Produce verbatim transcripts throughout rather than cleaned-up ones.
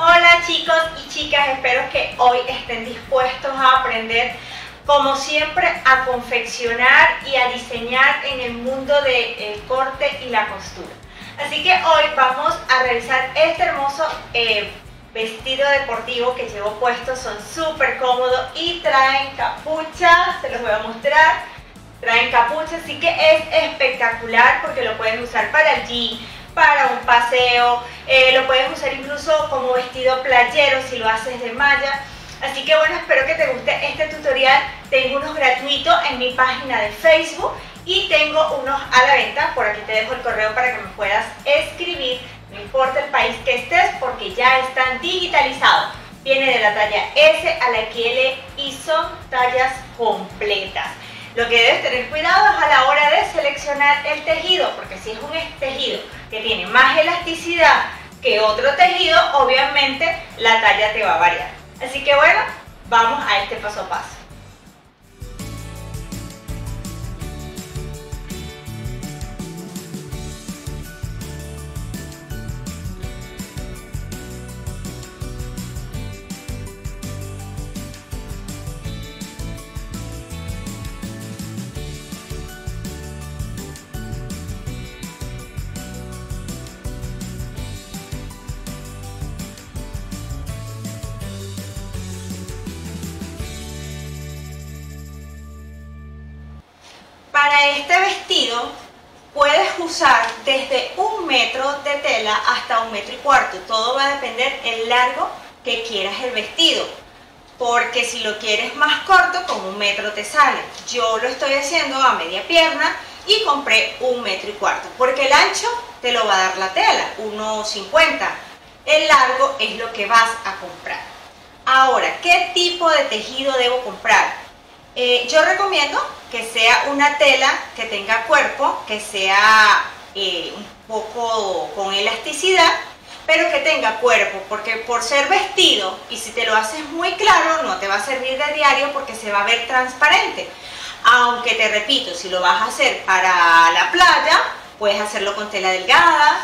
Hola chicos y chicas, espero que hoy estén dispuestos a aprender, como siempre, a confeccionar y a diseñar en el mundo del corte y la costura. Así que hoy vamos a realizar este hermoso eh, vestido deportivo que llevo puesto. Son súper cómodos y traen capucha, se los voy a mostrar. Traen capucha, así que es espectacular porque lo pueden usar para el gym, para un paseo, eh, lo puedes usar incluso como vestido playero si lo haces de malla. Así que bueno, espero que te guste este tutorial. Tengo unos gratuitos en mi página de Facebook y tengo unos a la venta. Por aquí te dejo el correo para que me puedas escribir, no importa el país que estés, porque ya están digitalizados. Viene de la talla S a la X L y son tallas completas. Lo que debes tener cuidado es a la hora de seleccionar el tejido, porque si es un tejido que tiene más elasticidad que otro tejido, obviamente la talla te va a variar. Así que bueno, vamos a este paso a paso. Para este vestido puedes usar desde un metro de tela hasta un metro y cuarto. Todo va a depender del largo que quieras el vestido, porque si lo quieres más corto, con un metro te sale. Yo lo estoy haciendo a media pierna y compré un metro y cuarto, porque el ancho te lo va a dar la tela, uno cincuenta. El largo es lo que vas a comprar. Ahora, ¿qué tipo de tejido debo comprar? Eh, yo recomiendo que sea una tela que tenga cuerpo, que sea eh, un poco con elasticidad, pero que tenga cuerpo, porque por ser vestido, y si te lo haces muy claro, no te va a servir de diario porque se va a ver transparente. Aunque te repito, si lo vas a hacer para la playa, puedes hacerlo con tela delgada,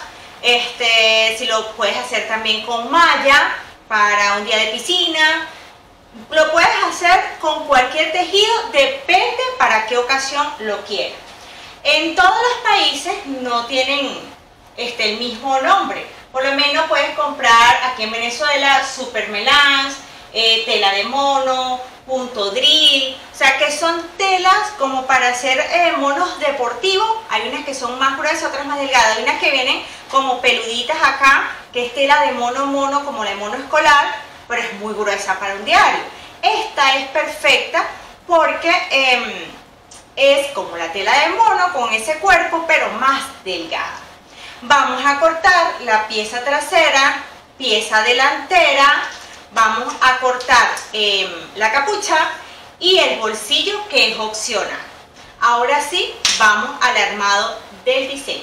este, si lo puedes hacer también con malla para un día de piscina. Lo puedes hacer con cualquier tejido, depende para qué ocasión lo quieras. En todos los países no tienen este, el mismo nombre. Por lo menos puedes comprar aquí en Venezuela super melange, eh, tela de mono, punto drill. O sea que son telas como para hacer eh, monos deportivos. Hay unas que son más gruesas, otras más delgadas. Hay unas que vienen como peluditas acá, que es tela de mono mono, como la de mono escolar, pero es muy gruesa para un diario. Esta es perfecta porque eh, es como la tela de mono con ese cuerpo, pero más delgada. Vamos a cortar la pieza trasera, pieza delantera, vamos a cortar eh, la capucha y el bolsillo, que es opcional. Ahora sí, vamos al armado del diseño.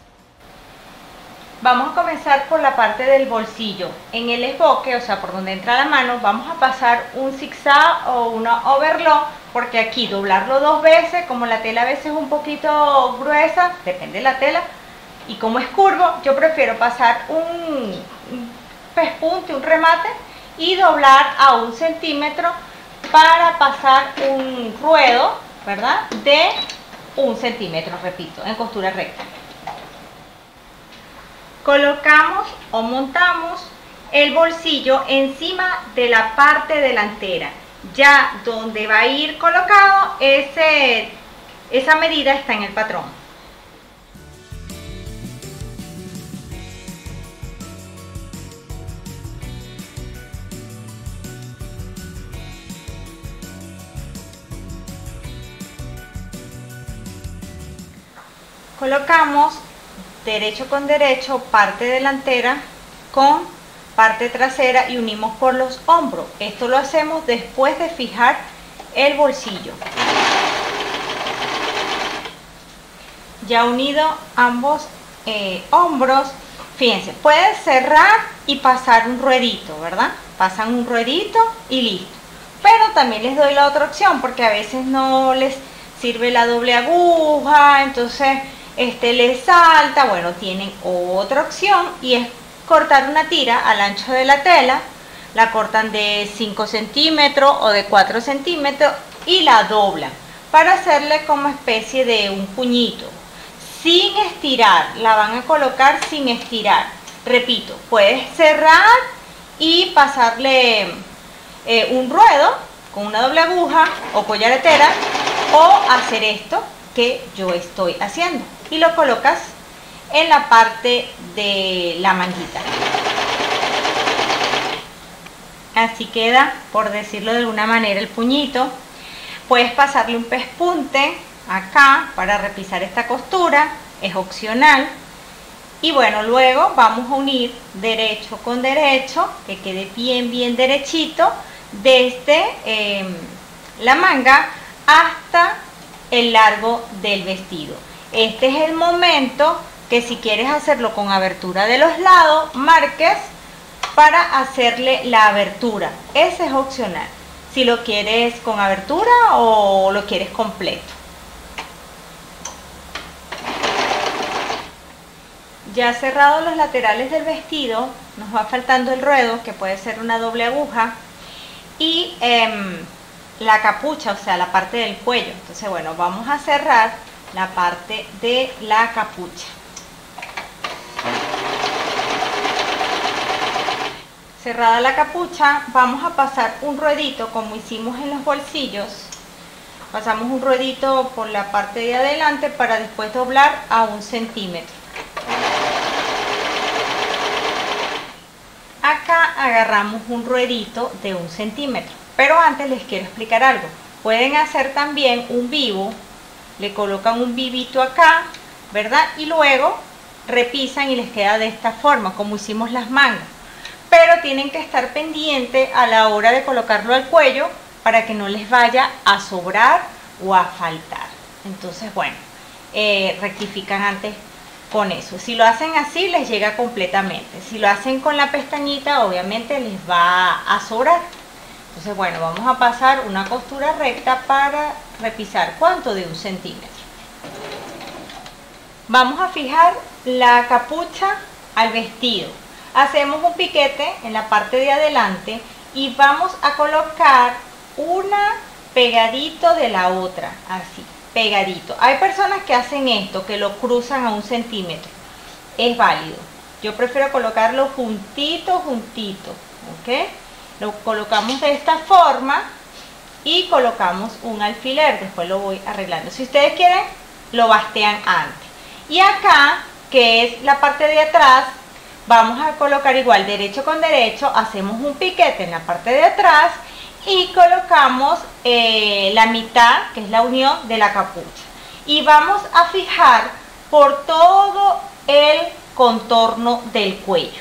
Vamos a comenzar por la parte del bolsillo. En el esboque, o sea, por donde entra la mano, vamos a pasar un zigzag o una overlock, porque aquí doblarlo dos veces, como la tela a veces es un poquito gruesa, depende de la tela, y como es curvo, yo prefiero pasar un, un pespunte, un remate, y doblar a un centímetro para pasar un ruedo, ¿verdad?, de un centímetro, repito, en costura recta. Colocamos o montamos el bolsillo encima de la parte delantera. Ya donde va a ir colocado, ese, esa medida está en el patrón. Colocamos derecho con derecho, parte delantera con parte trasera y unimos por los hombros. Esto lo hacemos después de fijar el bolsillo. Ya unido ambos eh, hombros, fíjense, pueden cerrar y pasar un ruedito, ¿verdad? Pasan un ruedito y listo. Pero también les doy la otra opción porque a veces no les sirve la doble aguja, entonces este les salta. Bueno, tienen otra opción y es cortar una tira al ancho de la tela, la cortan de cinco centímetros o de cuatro centímetros y la doblan para hacerle como especie de un puñito, sin estirar, la van a colocar sin estirar. Repito, puedes cerrar y pasarle eh, un ruedo con una doble aguja o collaretera, o hacer esto que yo estoy haciendo y lo colocas en la parte de la manguita. Así queda, por decirlo de alguna manera, el puñito. Puedes pasarle un pespunte acá para repisar esta costura, es opcional. Y bueno, luego vamos a unir derecho con derecho, que quede bien bien derechito, desde eh, la manga hasta el largo del vestido. Este es el momento que, si quieres hacerlo con abertura de los lados, marques para hacerle la abertura. Ese es opcional, si lo quieres con abertura o lo quieres completo. Ya cerrados los laterales del vestido, nos va faltando el ruedo, que puede ser una doble aguja, y eh, la capucha, o sea, la parte del cuello. Entonces, bueno, vamos a cerrar la parte de la capucha. Cerrada la capucha, vamos a pasar un ruedito como hicimos en los bolsillos. Pasamos un ruedito por la parte de adelante para después doblar a un centímetro. Acá agarramos un ruedito de un centímetro, pero antes les quiero explicar algo. Pueden hacer también un vivo, le colocan un vivito acá, ¿verdad? Y luego repisan y les queda de esta forma, como hicimos las mangas. Pero tienen que estar pendientes a la hora de colocarlo al cuello para que no les vaya a sobrar o a faltar. Entonces, bueno, eh, rectifican antes con eso. Si lo hacen así, les llega completamente. Si lo hacen con la pestañita, obviamente les va a sobrar. Entonces, bueno, vamos a pasar una costura recta para repisar. ¿Cuánto? De un centímetro. Vamos a fijar la capucha al vestido. Hacemos un piquete en la parte de adelante y vamos a colocar una pegadito de la otra, así, pegadito. Hay personas que hacen esto, que lo cruzan a un centímetro. Es válido. Yo prefiero colocarlo juntito, juntito, ¿ok? Lo colocamos de esta forma y colocamos un alfiler. Después lo voy arreglando. Si ustedes quieren, lo bastean antes. Y acá, que es la parte de atrás, vamos a colocar igual derecho con derecho, hacemos un piquete en la parte de atrás y colocamos eh, la mitad, que es la unión de la capucha. Y vamos a fijar por todo el contorno del cuello.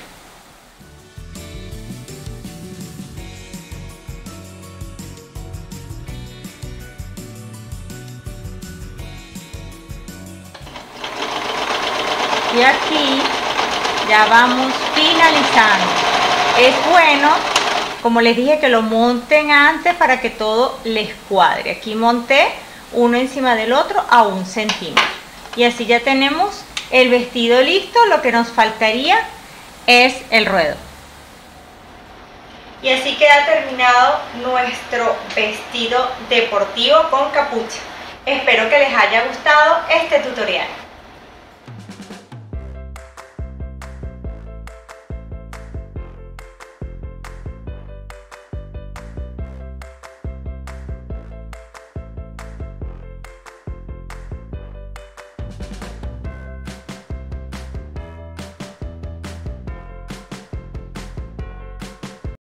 Y aquí ya vamos finalizando. Es bueno, como les dije, que lo monten antes para que todo les cuadre. Aquí monté uno encima del otro a un centímetro. Y así ya tenemos el vestido listo. Lo que nos faltaría es el ruedo. Y así queda terminado nuestro vestido deportivo con capucha. Espero que les haya gustado este tutorial.